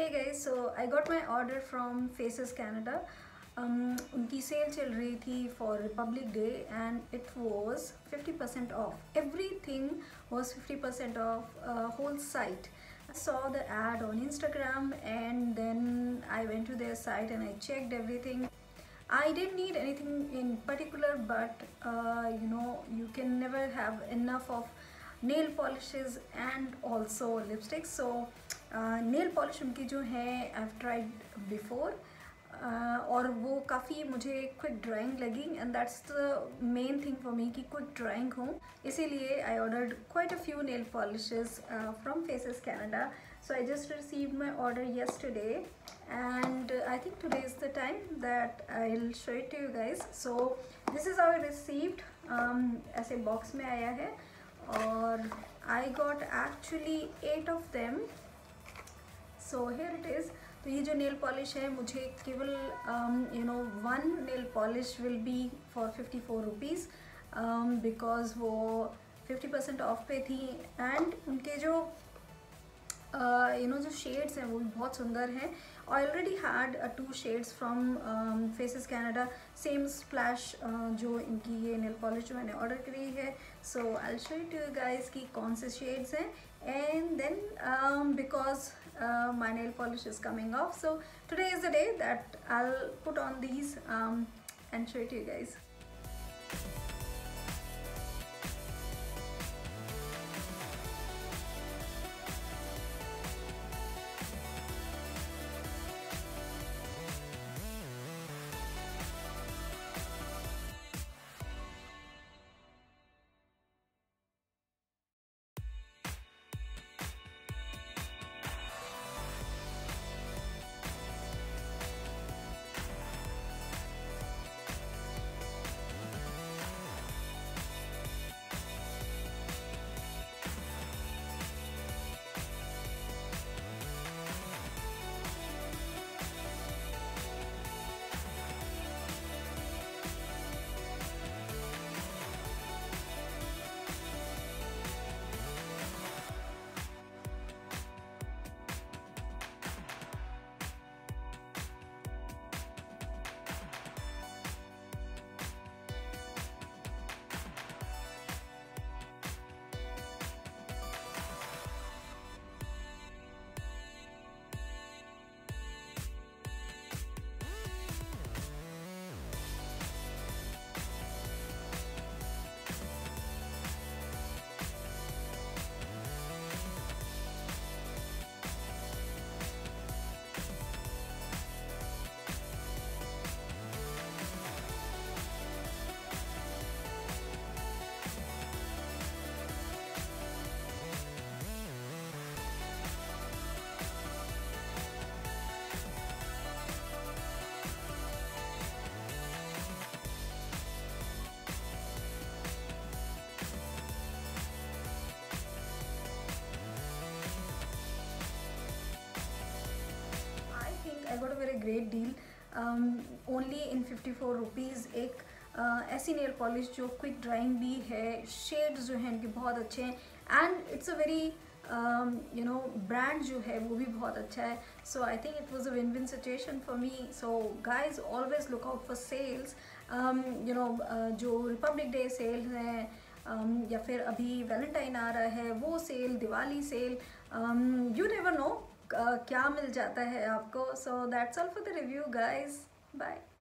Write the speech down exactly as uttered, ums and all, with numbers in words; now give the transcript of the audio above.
Hey guys, so I got my order from Faces Canada. Um, उनकी sale चल रही थी for Republic Day and it was fifty percent off. Everything was fifty percent off, uh, whole site. I saw the ad on Instagram and then I went to their site and I checked everything. I didn't need anything in particular, but uh, you know, you can never have enough of nail polishes and also lipsticks. So uh, nail polish उनकी जो है I've tried before uh, और वो काफ़ी मुझे quick drawing लगी and that's the main thing for me कि quick drawing हो, इसीलिए I ordered quite a few nail polishes uh, from Faces Canada. So I just received my order yesterday and uh, I think today is the time that I'll show it to you guys. So this is how I received. um, ऐसे box में आया है और I got actually eight of them. So here it is. तो ये जो nail polish है मुझे केवल you know one nail polish will be for fifty four rupees because वो फिफ्टी परसेंट ऑफ पे थी एंड उनके जो यू नो जो शेड्स हैं वो भी बहुत सुंदर हैं. I already had two shades from faces Canada, same splash जो इनकी ये नेल पॉलिश जो मैंने ऑर्डर करी है. So I will show you to guys कि कौन से शेड्स हैं and then um, because uh, my nail polish is coming off, so today is the day that I'll put on these um, and show it to you guys. I got a very great deal. um, only in fifty four rupees एक uh, ऐसी nail polish जो quick drying भी है, shades जो हैं इनके बहुत अच्छे हैं and it's a very you know brand जो है वो भी बहुत अच्छा है. So I think it was a win win situation for me. So guys always look out for sales. You know जो रिपब्लिक डे सेल हैं um, या फिर अभी वैलेंटाइन आ रहा है वो sale, Diwali sale, you never know क्या मिल जाता है आपको. So that's all for the review guys. Bye.